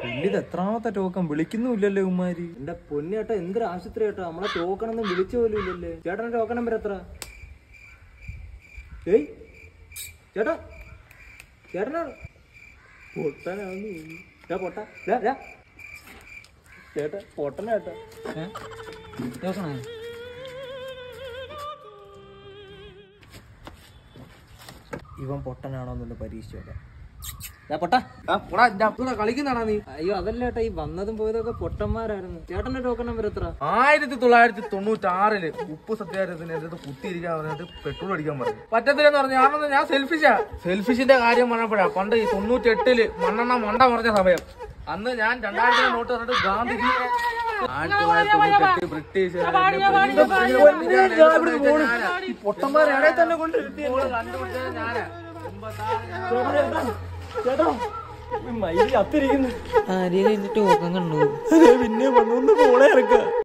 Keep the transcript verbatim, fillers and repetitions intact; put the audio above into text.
പുല്ലിത് എത്രാമത്തെ ടോക്കൺ വിളിക്കുന്നുമില്ലല്ലേ ഉമ്മാര്. എന്റെ പൊന്നേട്ടാ എന്തൊരു ആശുപത്രി കേട്ടോ, നമ്മളെ ടോക്കണൊന്നും വിളിച്ചു പോലും ഇല്ലല്ലേ. ചേട്ടന്റെ ടോക്കൺ നമ്പർ എത്ര? ഏയ് ചേട്ടാ ചേട്ടനാ പൊട്ടനാന്ന് പൊട്ട ചേട്ടാ പൊട്ടനാട്ടാ. ഇവൻ പൊട്ടനാണോന്നൊന്ന് പരീക്ഷിച്ചോക്കാം. കളിക്കുന്നതാണോ നീ? അയ്യോ അതല്ല ചേട്ടാ, ഈ വന്നതും പോയതൊക്കെ പൊട്ടന്മാരായിരുന്നു. ചേട്ടന്റെ ടോക്കൺ നമ്പർ എത്ര? ആയിരത്തി തൊള്ളായിരത്തി തൊണ്ണൂറ്റി ആറില് ഉപ്പ് സത്യാഗ്രഹത്തിന് എന്റെ അടുത്ത് കുത്തിയിരിക്കാൻ പറഞ്ഞിട്ട് പെട്രോൾ അടിക്കാൻ പറഞ്ഞു. പറ്റത്തില്ലെന്ന് പറഞ്ഞു. കാരണം ഞാൻ സെൽഫിഷാ. സെൽഫിഷിന്റെ കാര്യം പറഞ്ഞപ്പോഴാ പണ്ട് ഈ തൊണ്ണൂറ്റി എട്ടില് മണ്ണെണ്ണ മണ്ട പറഞ്ഞ സമയം. അന്ന് ഞാൻ രണ്ടായിരത്തി നോട്ട് പറഞ്ഞിട്ട് ഗാന്ധിജി ആയിരത്തി തൊള്ളായിരത്തി തൊണ്ണൂറ്റി എട്ട് ബ്രിട്ടീഷ് പൊട്ടന്മാരെ ഇടയിൽ തന്നെ കൊണ്ട് കണ്ടുപിടിച്ചത് ഞാനാ. മയില് കത്തിരിക്കുന്നു. ആരെയും ടോക്കൺ കണ്ടു പിന്നെ വന്നൊന്ന് പോളെ ഇറക്ക.